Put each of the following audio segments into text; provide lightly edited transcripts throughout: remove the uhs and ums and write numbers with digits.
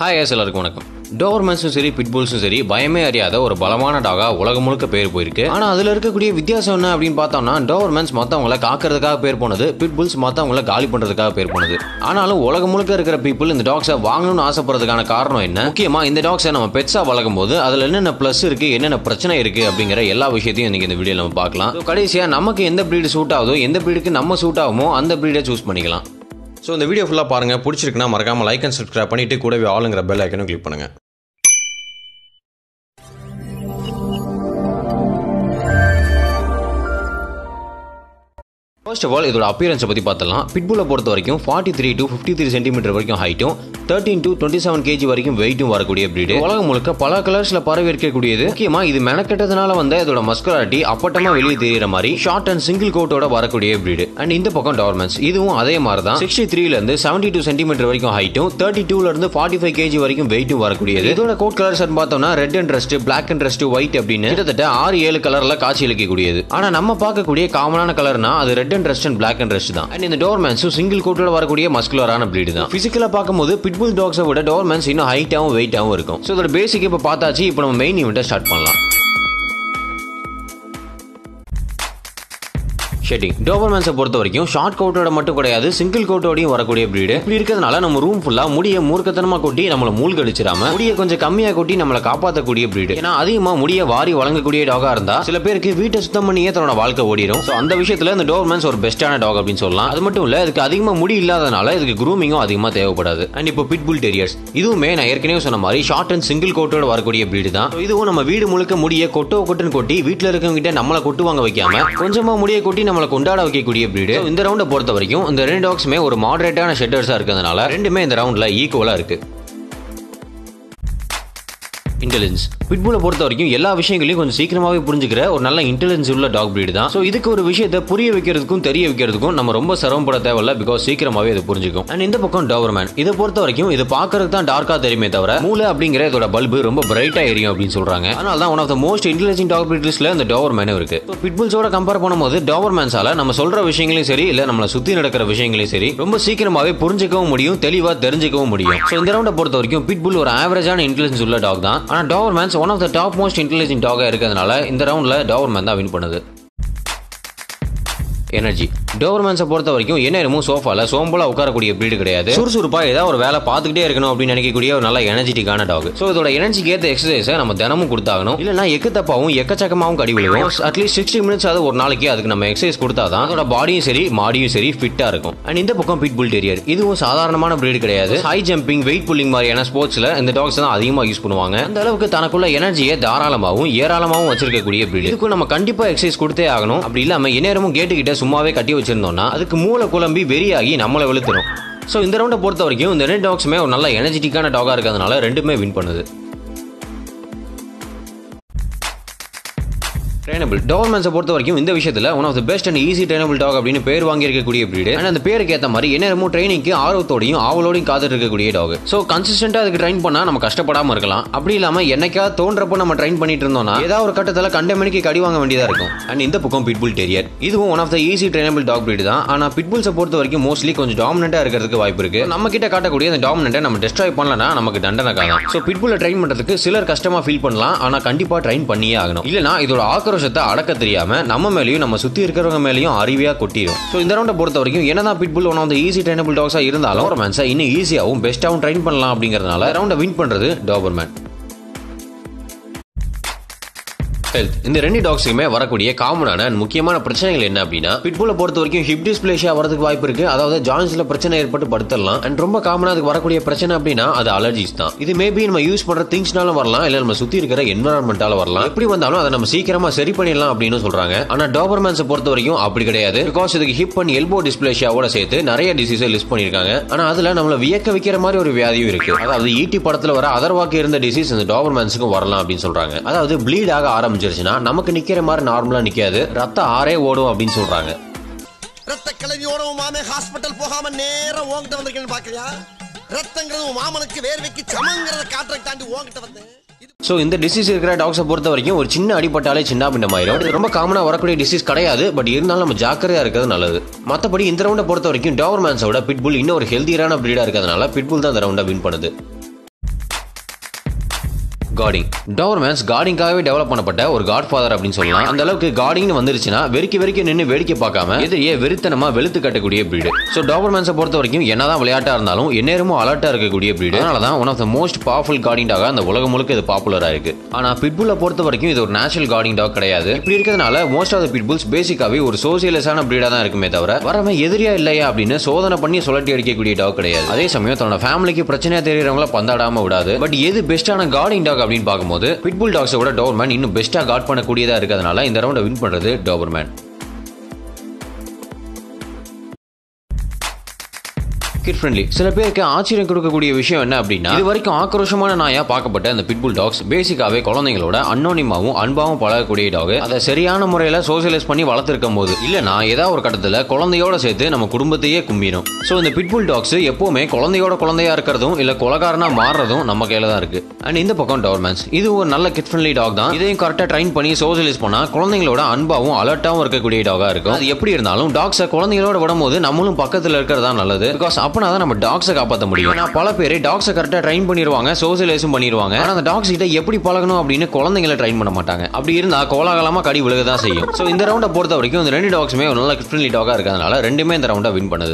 Hi எல்லாருக்கும் வணக்கம். டோபர்மேன்ஸும் சரி பிட்புல்ஸும் சரி பயமே அறியாத ஒரு பலமான டாகா உலகம் முழுக்க பேர் போயிருக்கு. ஆனா அதுல இருக்கக்கூடிய வித்தியாசம் என்ன அப்படின்னு பார்த்தோம்னா, டோபர்மேன்ஸ் மத்தவங்களை காக்கிறதுக்காக பேர் போனது, பிட்புல்ஸ் மத்தவங்களை காலி பண்றதுக்காக பேர் போனது. ஆனாலும் உலகம் முழுக்க இருக்கிற பீப்புள் இந்த டாக்ஸை வாங்கணும்னு ஆசைப்படுறதுக்கான காரணம் என்ன, முக்கியமா இந்த டாக்ஸை நம்ம பெட்ஸா வளர்க்கும் போது அதுல என்னென்ன பிளஸ் இருக்கு, என்னென்ன பிரச்சனை இருக்கு அப்படிங்கிற எல்லா விஷயத்தையும் இன்னைக்கு இந்த வீடியோல நம்ம பார்க்கலாம். கடைசியா நமக்கு எந்த பிரீடு சூட் ஆகுதோ, எந்த பிரீடுக்கு நம்ம சூட் ஆகுமோ அந்த பிரீடை சூஸ் பண்ணிக்கலாம். ஸோ இந்த வீடியோ ஃபுல்லாக பாருங்கள். பிடிச்சிருக்குன்னா மறக்காமல் லைக் அண்ட் சப்ஸ்கிரைப் பண்ணிவிட்டு கூடவே ஆளுங்கிற பெல் ஐக்கனும் கிளிக் பண்ணுங்கள். ஃபர்ஸ்ட் ஆஃப் ஆல் இதோட அப்பியரன்ஸை பற்றி பார்த்தலாம். பிட்புல்லை பொறுத்த வரைக்கும் 43 to 53 சென்டிமீட்டர் வரைக்கும் ஹைட்டும் 13 to 27 kg வரைக்கும் வெயிட்டும் வரக்கூடிய பிரீடு. உலகம் முழுக்க பல கலர்ஸ்ல பரவி இருக்கக்கூடியது. முக்கியமா இது மெனக்கெட்டதுனால வந்த இதோட மஸ்குலாரிட்டி அப்பட்டமா வெளியே தெரியுற மாதிரி ஷார்ட் அண்ட் சிங்கிள் கோட்டோட வரக்கூடிய பிரீடு. அண்ட் இந்த பக்கம் டோபர்மேன்ஸ் இதுவும் அதே மாதிரி தான் 63 இருந்து 72 சென்டிமீட்டர் வரைக்கும் ஹைட்டும் 32 இருந்து 45 kg வரைக்கும் வெயிட்டும் வரக்கூடியது. இதோட கோட் கலர்ஸ் பார்த்தோம்னா red and rust, black and rust, white அப்படின்னு கிட்டத்தட்ட 6-7 கலர்ல காட்சி அளிக்கக்கூடியது. ஆனா நம்ம பார்க்கக்கூடிய காமனான கலர்னா அது red and rust and black and rust தான். அண்ட் இந்த டோபர்மேன்ஸும் சிங்கிள் கோட்டோட வரக்கூடிய மஸ்குலரான பிரீடு தான். பிசிக்கலா பார்க்கும்போது பிட்புல் டாக்ஸை விட டோபர்மேன்ஸ் இன்னும் ஹைட்டாவும் வெயிட்டாவும் இருக்கும். ஸோ இதோட பேசிக் இப்போ பார்த்தாச்சு. இப்போ நம்ம மெயின் ஈவெண்ட்டை ஸ்டார்ட் பண்ணலாம். ஷெட்டிங் டோபர்மேன்ஸை பொறுத்த வரைக்கும் ஷார்ட் கோட்டோட மட்டும் கிடையாது, சிங்கிள் கோட்டோடையும் வரக்கூடிய பிரீடு. இப்படி இருக்கிறதுனால நம்ம ரூம் ஃபுல்லா முடிய மூர்க்கத்தனமா கொட்டி நம்மளை மூழ்கடிச்சிடாம முடிய கொஞ்சம் கம்மியா கொட்டி நம்மளை காப்பாற்றக்கூடிய பிரீடு. ஏன்னா அதிகமா முடிய வாரி வழங்கக்கூடிய டாகா இருந்தா சில பேருக்கு வீட்டை சுத்தம் பண்ணியே தன்னோட வாழ்க்கை ஓடிடும். ஸோ அந்த விஷயத்துல இந்த டோபர்மேன்ஸ் ஒரு பெஸ்டான டாக் அப்படின்னு சொல்லலாம். அது மட்டும் இல்ல, இதுக்கு அதிகமா முடி இல்லாதனால இதுக்கு க்ரூமிங்கும் அதிகமா தேவைப்படாது. அண்ட் இப்போ பிட்புல் டெரியர்ஸ் இதுவுமே நான் ஏற்கனவே சொன்ன மாதிரி ஷார்ட் அண்ட் சிங்கிள் கோட்டோட வரக்கூடிய பிரீடு தான். இதுவும் நம்ம வீடு முழுக்க முடிய கொட்டுன்னு கொட்டி வீட்டுல இருக்கவங்க கிட்ட நம்மளை கொட்டு வாங்க வைக்காம கொஞ்சமா முடிய கொட்டி நம்மளை கொண்டாட வைக்கக்கூடிய பிரீடு. இந்த ரவுண்டை பொறுத்த வரைக்கும் இந்த ரெண்டு டாக்ஸுமே ஒரு மாடரேட்டான ஷெட்டர்ஸா இருக்கிறதுனால ரெண்டுமே இந்த ரவுண்ட்ல ஈக்குவலா இருக்கு. இன்டெலிஜென்ஸ் பிட்புல்லை பொறுத்த வரைக்கும் எல்லா விஷயங்களையும் கொஞ்சம் சீக்கிரமாவே புரிஞ்சுக்கிற ஒரு நல்ல இன்டெலிஜென்ஸ் உள்ள டாக் பிரீடு தான். ஸோ இதுக்கு ஒரு விஷயத்தை புரிய வைக்கிறதுக்கும் தெரிய வைக்கிறதுக்கும் நம்ம ரொம்ப சிரமப்பட தேவையில்ல, பிகாஸ் சீக்கிரமாவே அது புரிஞ்சுக்கும். அண்ட் இந்த பக்கம் டோபர்மேன் இதை பொறுத்த வரைக்கும் இது பார்க்கறதுக்கு தான் டார்க்கா தெரியுமே தவிர மூளை அப்படிங்கிற இதோட பல்பு ரொம்ப பிரைட்டா எரியும் அப்படின்னு சொல்றாங்க. அதனால தான் one of the most intelligent dog breed லிஸ்ட்ல இந்த டோபர்மேனும் இருக்கு. பிட்புல்ஸோட கம்பேர் பண்ணும்போது டோபர்மேன்ஸால நம்ம சொல்ற விஷயங்களையும் சரி, இல்ல நம்மளை சுத்தி நடக்கிற விஷயங்களையும் சரி ரொம்ப சீக்கிரமாவே புரிஞ்சுக்கவும் முடியும், தெளிவா தெரிஞ்சுக்கவும் முடியும். ஸோ இந்த ரவுண்டை பொறுத்த வரைக்கும் பிட்புல் ஒரு ஆவரேஜான இன்டெலிஜென்ஸ் உள்ள டாக் தான். ஆனா Dobermans one of the top most intelligent டாகா இருக்கிறதுனால இந்த ரவுண்ட்ல டோபர்மேன் தான் வின் பண்ணுது. எனர்ஜி டோபர்மேன்ஸை பொறுத்த வரைக்கும் எந்நேரமும் சோஃபால சோம்பலா உட்காரக்கூடிய பிரீடு கிடையாது. சுறுசுறுப்பா ஏதாவது ஒரு வேலை பார்த்துக்கிட்டே இருக்கணும் அப்படின்னு நினைக்கக்கூடிய ஒரு நல்ல எனர்ஜெட்டிக்கான டாக். ஸோ இதோட எனர்ஜிக்கு ஏற்ற எக்ஸசைஸை நம்ம தினமும் கொடுத்தாகணும். இல்லைன்னா எக்கத்தப்பாவும் எக்கச்சக்கமாவும் கடி விழுவும். அட்லீஸ்ட் 60 minutes அது ஒரு நாளைக்கு அதுக்கு நம்ம எக்ஸசைஸ் கொடுத்தாதான் அதோட பாடியும் சரி மாடியும் சரி ஃபிட்டா இருக்கும். அண்ட் இந்த பக்கம் பிட்புல் டெரியர் இதுவும் சாதாரணமான பிரீடு கிடையாது. ஹை ஜம்பிங், வெயிட் புல்லிங் மாதிரியான ஸ்போர்ட்ஸ்ல இந்த டாக்ஸ் தான் அதிகமாக யூஸ் பண்ணுவாங்க. அந்த அளவுக்கு தனக்குள்ள எனர்ஜியை தாராளமாகவும் ஏராளமாகவும் வச்சிருக்கக்கூடிய பிரீடு. இதுக்கு நம்ம கண்டிப்பா எக்ஸசைஸ் கொடுத்தே ஆகணும். அப்படி இல்லாம எந்நேரமும் கேட்டு கிட்ட சும்மாவே கட்டி வச்சிருந்தோம்னா அதுக்கு மூளை குழம்பி வெறியாகி நம்மளை வெளுத்துரும். ஸோ இந்த ரவுண்டை பொறுத்த வரைக்கும் இந்த ரெண்டு டாக்ஸுமே ஒரு நல்ல எனர்ஜெட்டிக்கான டாகா இருக்கிறதுனால ரெண்டுமே வின் பண்ணுது. ட்ரெயினபிள் டோபர்மேன்ஸை பொறுத்த வரைக்கும் இந்த விஷயத்துல one of the best and easy trainable dog அப்படின்னு பேர் வாங்கி இருக்கக்கூடிய பிரீடு. அண்ட் அந்த பேருக்கு ஏற்ற மாதிரி என்னமோ ட்ரைனிங்க்கு ஆர்வத்தோடையும் ஆவலோடையும் காத்துட்டு இருக்கக்கூடிய டாக். ஸோ கன்சிஸ்டன்டா அதுக்கு ட்ரெயின் பண்ணா நம்ம கஷ்டப்படாம இருக்கலாம். அப்படி இல்லாம என்னைக்காவது தோன்றப்போ நம்ம ட்ரெயின் பண்ணிட்டு இருந்தோம்னா ஏதாவது ஒரு கட்டத்தில் கண்ட மணிக்கு கடி வாங்க வேண்டியதா இருக்கும். அண்ட் இந்த பக்கம் பிட்புல் டெரியர் இதுவும் one of the easy trainable dog breed தான். ஆனா பிட்புல்ஸை பொறுத்த வரைக்கும் மோஸ்ட்லி கொஞ்சம் டாமினண்டா இருக்கிறதுக்கு வாய்ப்பு இருக்கு. நம்ம கிட்ட காட்டக்கூடிய அந்த டாமினண்டை நம்ம டெஸ்ட்ராய் பண்ணலன்னா நமக்கு தண்டனை காலம். ஸோ பிட்புல்லை ட்ரெயின் பண்றதுக்கு சிலர் கஷ்டமா ஃபீல் பண்ணலாம். ஆனா கண்டிப்பா ட்ரெயின் பண்ணியே ஆகணும். இல்லைன்னா இதோட ஆக்ரோஷத்தை அடக்க தெரியாம நம்ம மேலயும் நம்ம சுத்தி இருக்கிறவங்க மேலயும் அறிவியா கொட்டிடும். சோ இந்த ரவுண்டை பொறுத்த வரைக்கும் என்னதான் pitbull one of the easy trainable டாக்ஸா இருந்தாலும் டோபர்மேன்ஸை இன்னும் ஈஸியாவும் பெஸ்டாவும் ட்ரெயின் பண்ணலாம் அப்படிங்கறதுனால ரவுண்டை வின் பண்றது டோபர்மேன். ஹெல்த் இந்த ரெண்டு டாக்ஸுக்குமே வரக்கூடிய காமனான முக்கியமான பிரச்சனைகள் என்ன அப்படின்னா, பிட்புல்லை பொறுத்த வரைக்கும் ஹிப் டிஸ்பிளேஷியா வரதுக்கு வாய்ப்பு இருக்கு. அதாவது ஜாயின்ஸ்ல பிரச்சனை ஏற்பட்டு படுத்தலாம். அண்ட் ரொம்ப காமனா அதுக்கு வரக்கூடிய பிரச்சனை அப்படின்னா அது அலர்ஜிஸ் தான். இது மேபி நம்ம யூஸ் பண்ற திங்ஸ்னாலும் வரலாம், இல்ல நம்ம சுத்தி இருக்கிற என்வரான்மெண்டால வரலாம். எப்படி வந்தாலும் அதை நம்ம சீக்கிரமா சரி பண்ணிடலாம் அப்படின்னு சொல்றாங்க. ஆனா டோபர்மேன்ஸை பொறுத்த வரைக்கும் அப்படி கிடையாது. பிகாஸ் இதுக்கு ஹிப் அண்ட் எல்போ டிஸ்பிளேஷியாவோட சேர்த்து நிறைய டிசீஸை லிஸ்ட் பண்ணிருக்காங்க. ஆனா அதுல நம்மள வியக்க வைக்கிற மாதிரி ஒரு வியாதியும் இருக்கு. அதாவது ஈட்டி படத்துல வர அதர்வாக்கு இருந்த டிசீஸ் இந்த டோபர்மேன்ஸுக்கும் வரலாம் அப்படின்னு சொல்றாங்க. அதாவது ப்ளீட் ஆக ஆரம்பிச்சிருச்சுன்னா நமக்கு நிக்கிற மாதிரி நார்மலா நிக்காது, ரத்த ஆறே ஓடும் அப்படின்னு சொல்றாங்க. ரத்த கலவி ஓடவும் மாமே ஹாஸ்பிடல் போகாம நேரா ஓங்கிட்ட வந்திருக்கேன்னு பாக்குறியா? ரத்தங்கிறது மாமனுக்கு வேர்வைக்கு சமங்கிறத காற்றை தாண்டி ஓங்கிட்ட வந்தேன். ஸோ இந்த டிசீஸ் இருக்கிற டாக்ஸை பொறுத்த வரைக்கும் ஒரு சின்ன அடிப்பட்டாலே சின்ன பின்னமாயிரும். இது ரொம்ப காமனாக வரக்கூடிய டிசீஸ் கிடையாது. பட் இருந்தாலும் நம்ம ஜாக்கிரதையா இருக்கிறது நல்லது. மற்றபடி இந்த ரவுண்டை பொறுத்த வரைக்கும் டோபர்மேன்ஸோட பிட்புல் இன்னும் ஒரு ஹெல்தியான பிரீடா இருக்கிறதுனால பிட்புல் தான் இந்த ரவுண்டை வின் பண்ணுது. கார்டிங். டாபர்மேன்ஸ் கார்டிங்காகவே டெவலப் பண்ணப்பட்ட ஒரு காட்ஃபாதர் அப்படின்னு சொல்லலாம். அந்த அளவுக்கு கார்டிங்னு வந்துருச்சுன்னா வெறிக்க நின்று வேடிக்கை பார்க்காம எதிரியே வெறித்தனமா வெளுத்து கட்டக்கூடிய பிரீடு. ஸோ டாபர்மேன்ஸை பொறுத்த வரைக்கும் என்னதான் விளையாட்டா இருந்தாலும் எந்நேரமும் அலர்ட்டா இருக்கக்கூடிய பிரீடு. அதனாலதான் one of the most powerful guarding டாக அந்த உலகம் முழுக்க இது பாப்புலரா இருக்கு. ஆனா பிட்புல்லை பொறுத்த வரைக்கும் இது ஒரு நேச்சுரல் கார்டிங் டாக் கிடையாது. இப்படி இருக்கிறதுனால மோஸ்ட் ஆஃப் த பிட்புல்ஸ் பேசிக்காவே ஒரு சோசியலிஸ்டான பிரீடா தான் இருக்குமே தவிர வரவன் எதிரியா இல்லையா அப்படின்னு சோதனை பண்ணி சுழட்டி அடிக்கக்கூடிய டாக் கிடையாது. அதே சமயம் தன்னோட ஃபேமிலிக்கு பிரச்சனையா தெரியறவங்கள பந்தாடாம விடாது. பட் எது பெஸ்டான கார்டிங் டாக் அப்படின்னு பார்க்கும்போது பிட்புல் டாக்ஸோட டாபர்மேன் இன்னும் பெஸ்டா கார்ட் பண்ணக்கூடியதா இருக்கிறதுனால இந்த ரவுண்டை வின் பண்றது டாபர்மேன். Kid friendly. சில பேருக்கு ஆச்சரியம் கொடுக்கக்கூடிய விஷயம் என்ன அப்படின்னா இது வரைக்கும் ஆக்ரோஷமான நாயா பார்க்கப்பட்ட அந்த பிட்புல் டாக்ஸ் பேசிக்காவே குழந்தைங்களோட அன்னோனிமாவும் அன்பாவும் பழகக்கூடிய டாக். அதை சரியான முறையில சோசியலைஸ் பண்ணி வளர்த்திருக்கும் போது இல்லனா ஏதாவது ஒரு கட்டத்துல குழந்தையோட சேர்த்து நம்ம குடும்பத்தையே கும்பிடும். சோ இந்த பிட்புல் டாக்ஸ் எப்பவுமே குழந்தையா இருக்கிறதும் இல்ல கொலகாரனா மாறுறதும் நம்ம கையில தான் இருக்கு. அண்ட் இந்த பக்கம் டாபர்மேன்ஸ் இது ஒரு நல்ல கிட் ஃப்ரெண்ட்லி டாக் தான். இதையும் கரெக்டா ட்ரைன் பண்ணி சோசியலைஸ் பண்ணா குழந்தைங்களோட அன்பாவும் அலர்ட்டாவும் இருக்கக்கூடிய டாகா இருக்கும். அது எப்படி இருந்தாலும் டாக்ஸை குழந்தைங்களோட விடும்போது நம்மளும் பக்கத்துல இருக்கிறதா நல்லது. பிகாஸ் அப்பனாதான் நம்ம டாக்ஸை காப்பாற்ற முடியும். பல பேர் டாக்ஸை கரெக்டா ட்ரெயின் பண்ணிடுவாங்க, சோசியலைஸும் பண்ணிடுவாங்க. ஆனா அந்த டாக்ஸ் கிட்ட எப்படி பழகணும் அப்படின்னு குழந்தைங்களை ட்ரெயின் பண்ண மாட்டாங்க. அப்படி இருந்தா கோலாகலமா கடி விழுகதான் செய்யும். சோ இந்த ரவுண்டை பொறுத்த வரைக்கும் இந்த ரெண்டு டாக்ஸுமே ஒரு நல்ல ஃப்ரெண்ட்லி டாகா இருக்கிறதுனால ரெண்டுமே இந்த ரவுண்டை வின் பண்ணுது.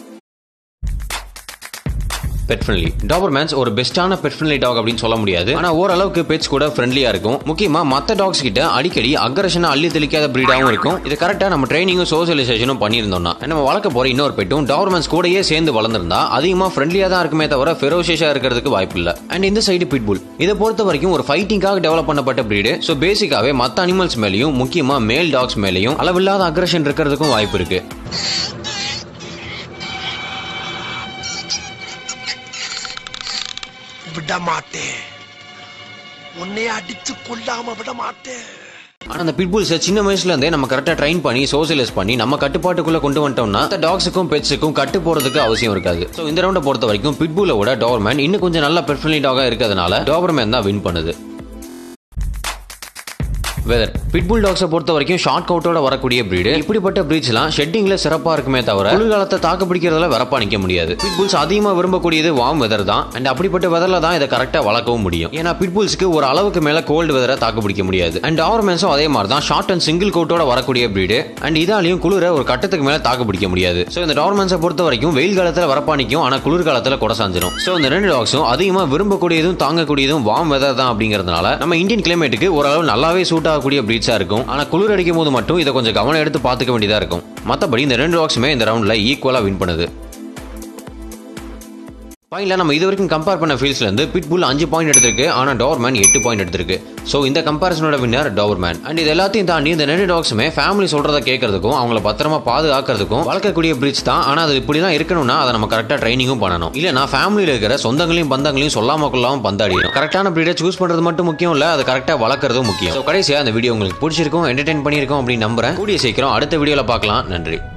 Pet friendly. டாபர்மேன்ஸ் ஒரு பெஸ்டான பெட் ஃப்ரெண்ட்லி டாக் அப்படின்னு சொல்ல முடியாது. ஆனா ஓரளவுக்கு பெட்ஸ் கூட ஃப்ரெண்ட்லியா இருக்கும். முக்கியமா மத்த டாக்ஸ் கிட்ட அடிக்கடி அக்ரஷனா அள்ளி தெளிக்காத பிரீடாவும் இருக்கும். இது கரெக்டா நம்ம ட்ரைனிங்கும் சோசியலைசேஷனும் பண்ணியிருந்தோம்னா நம்ம வளர்க்க போற இன்னொரு பெட்டும் டாபர்மேன்ஸ் கூடயே சேர்ந்து வளர்ந்திருந்தா அதிகமா ஃப்ரெண்ட்லியா தான் இருக்குமே தவிர ஃபெரோஷியஸா இருக்கிறதுக்கு வாய்ப்பு இல்ல. அண்ட் இந்த சைடு பிட்புல். இதை பொறுத்த வரைக்கும் ஒரு ஃபைட்டிங்காக டெவலப் பண்ணப்பட்ட பிரீடு. சோ பேசிக்காவே மத்த அனிமல்ஸ் மேலயும் முக்கியமா மேல் டாக்ஸ் மேலயும் அளவில்லாத அக்ரஷன் இருக்கிறதுக்கும் வாய்ப்பு இருக்கு. விட மாட்டேன், உன்னை அடிச்சு கொல்லாம விட மாட்டேன். ஆனா அந்த பிட்புல்ஸை சின்ன வயசுல இருந்தே நம்ம கரெக்டா ட்ரைன் பண்ணி சோசியலைஸ் பண்ணி நம்ம கட்டுப்பாட்டுக்குள்ள கொண்டு வந்துட்டோம்னா அந்த டாக்ஸுக்கும் பெட்ஸுக்கும் கட்டு போறதுக்கு அவசியம் இருக்காது. சோ இந்த ரவுண்டை பொறுத்த வரைக்கும் பிட்புலோட டாபர்மேன் இன்னும் கொஞ்சம் நல்ல பெட் ஃப்ரெண்ட்லி டாகா இருக்கிறதுனால டாபர்மேன் தான் வின் பண்ணுது. வெதர். பிட்புல் டாக்ஸை பொறுத்த வரைக்கும் ஷார்ட் கவுட்டோட வரக்கூடிய பிரீடு. இப்படிப்பட்ட பிரீட்ஸ்லாம் ஷெட்டிங்ல சிறப்பா இருக்குமே தவிர குளிர்காலத்தை தாக்கு பிடிக்கிறதுல வரப்பா நிக்க முடியாது. பிட்புல்ஸ் அதிகமா விரும்பக்கூடியது வார்ம் வெதர் தான். அண்ட் அப்படிப்பட்ட வெதர்ல தான் இதை கரெக்டா வளர்க்கவும் முடியும். ஏன்னா பிட்புல்ஸ்க்கு ஒரு அளவுக்கு மேல கோல்டு வெதரை தாக்கு பிடிக்க முடியாது. அண்ட் டாபர்மேன்ஸும் அதே மாதிரி தான் ஷார்ட் அண்ட் சிங்கிள் கவுட்டோட வரக்கூடிய பிரீடு. அண்ட் இதாலையும் குளிர ஒரு கட்டத்துக்கு மேல தாக்கு பிடிக்க முடியாது. சோ இந்த டாபர்மேன்ஸை பொறுத்த வரைக்கும் வெயில் காலத்துல வரப்பா நிற்கும், ஆனா குளிர்காலத்துல கொடை சாஞ்சிடும். சோ இந்த ரெண்டு டாக்ஸும் அதிகமா விரும்பக்கூடியதும் தாங்கக்கூடியதும் வார்ம் வெதர் தான் அப்படிங்கிறதுனால நம்ம இந்தியன் கிளைமேட்டுக்கு ஓரளவு நல்லாவே சூட் ஆகக்கூடிய பிரீட்ஸா இருக்கும். ஆனா குளிர் அடிக்கும் போது மட்டும் இதை கொஞ்சம் கவனம் எடுத்து பார்த்துக்க வேண்டியதா இருக்கும். மற்றபடி இந்த ரெண்டு டாக்ஸுமே இந்த ரவுண்ட்ல ஈக்குவலா வின் பண்ணுது. பாயிண்ட்ல நம்ம இது வரைக்கும் கம்பேர் பண்ண ஃபீல்ட்ஸ்ல இருந்து பிட்புல் 5 பாயிண்ட் எடுத்திருக்கு, ஆனா டாபர்மேன் 8 பாயிண்ட் எடுத்திருக்கு. சோ இந்த கம்பேரிசனோட வின்னர் டாபர்மேன். அண்ட் இது எல்லாத்தையும் தாண்டி இந்த ரெண்டு டாக்ஸுமே ஃபேமிலி சொல்றத கேட்கறதுக்கும் அவங்கள பத்திரமா பாதுகாக்கிறதுக்கும் வளர்க்கக்கூடிய பிரீட்ஸ் தான். ஆனா அது இப்படிதான் இருக்கணும்னா அதை நம்ம கரெக்டா ட்ரைனிங்கும் பண்ணணும். இல்லனா ஃபேமிலியில இருக்கிற சொந்தங்களையும் பந்தங்களையும் சொல்லாம கொள்ளாம பந்தாடிடும். கரெக்டான பிரீடை சூஸ் பண்றது மட்டும் முக்கியம் இல்ல, அதை கரெக்டா வளர்க்கறதும் முக்கியம். சோ கடைசியா இந்த வீடியோ உங்களுக்கு பிடிச்சிருக்கும், என்டர்டெயின் பண்ணிருக்கும் அப்படின்னு நம்புறேன். கூடிய சீக்கிரம் அடுத்த வீடியோல பார்க்கலாம். நன்றி.